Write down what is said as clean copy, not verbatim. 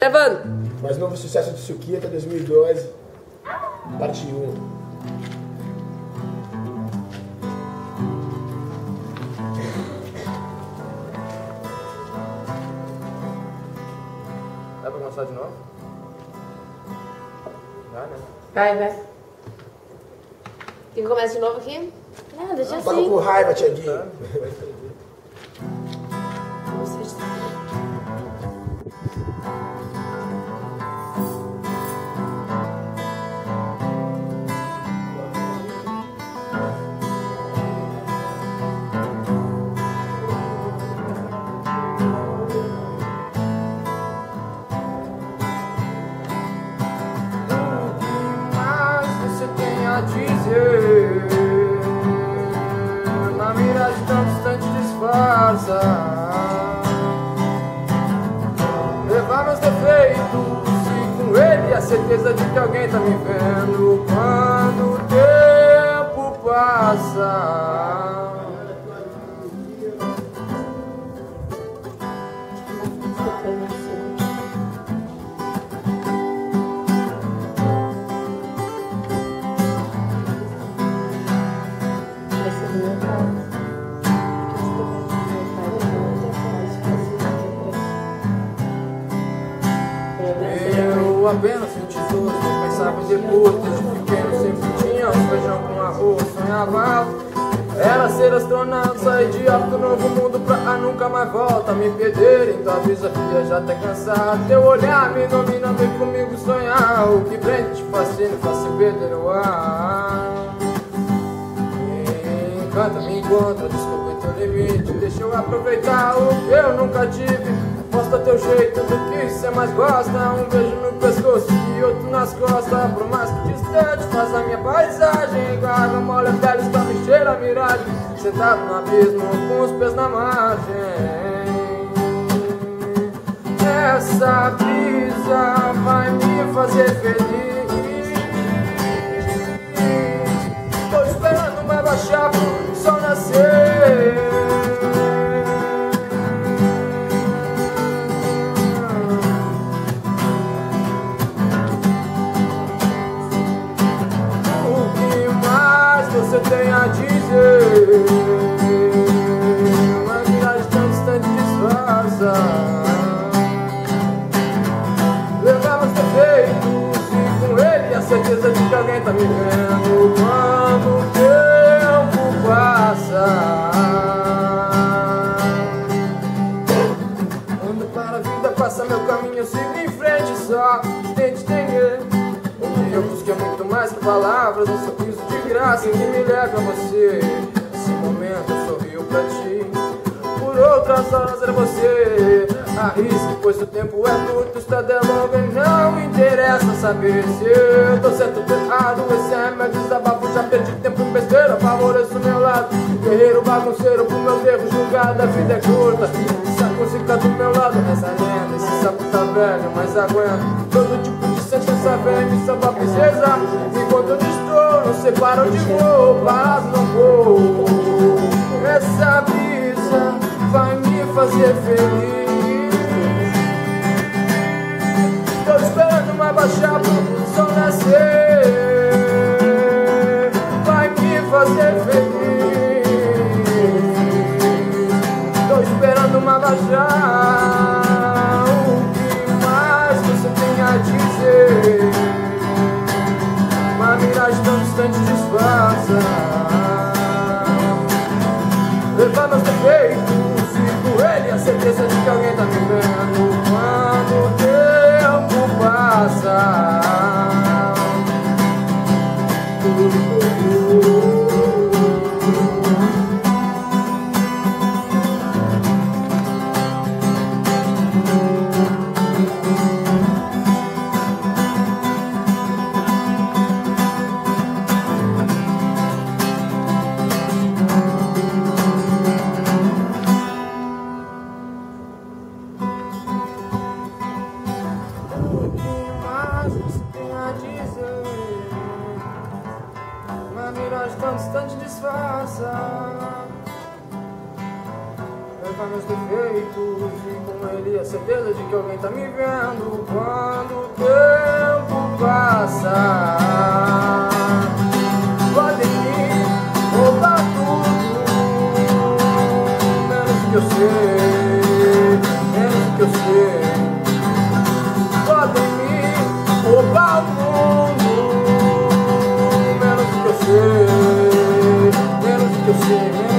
Gravando. Mais novo sucesso de Suquita 2012, parte 1. Dá pra começar de novo? Dá, né? Vai. Quem começa de novo aqui? Não, deixa Tava assim. com raiva, Thiaguinho. Dizer na miragem tão distante disfarça, levar meus defeitos e com ele a certeza de que alguém tá me vendo quando o tempo passa. Eu apenas senti dor, não pensava em depois. Desde pequeno sempre tinha um feijão com arroz, sonhava alto. Era ser astronauta, sair de alto novo mundo pra nunca mais volta a me perder. Então avisa filha, já tá cansado. Teu olhar me domina, vem comigo sonhar. O que prende te fascina, faz se perder no ar. Me encanta, me encontra, desculpa teu limite. Deixa eu aproveitar o que eu nunca tive. Mostra teu jeito do que cê mais gosta. Um beijo no pescoço e outro nas costas. Por mais que distante, faz a minha paisagem. Com a água molha a pele, está me cheira a miragem. Sentado no abismo, com os pés na margem. Essa brisa vai me fazer feliz. Tô esperando mais baixar pro sol nascer. Você tem a dizer, uma miragem tão distante disfarça, levar os defeitos e com ele a certeza de que alguém tá me vendo quando o tempo passa. Ando para a vida, passa meu caminho, eu sigo em frente, só tente entender. Eu busquei muito mais que palavras, um sorriso de graça que me leva a você. Nesse momento eu sorrio pra ti, por outras horas era você. Arrisque, pois o tempo é curto, estrada é longa e não interessa saber se eu tô certo ou errado. Esse é meu desabafo, já perdi tempo em besteira, favoreço o meu lado. Guerreiro bagunceiro, por meus erros julgado, a vida é curta. Saco fica do meu lado, essa lenda, esse sapo tá velho, mas aguenta. Todo tipo de sentença vem me salvar, princesa. Enquanto eu estou, não sei para onde vou, parado não vou. Essa brisa vai me fazer feliz. Tô esperando mais baixar pro sol nascer. Vai me fazer feliz. Tô esperando mais baixar. Dizer, uma miragem tão distante disfarça, levar meus defeitos e com ele a certeza de que alguém tá me vendo quando o tempo passa. Uma miragem tão distante disfarça, levar meus defeitos e com ele a certeza de que alguém tá me vendo. Quando o tempo passa, podem me roubar tudo, menos do que eu sei, menos do que eu sei. Podem me roubar o mundo, menos do que eu sei, menos do que eu sei.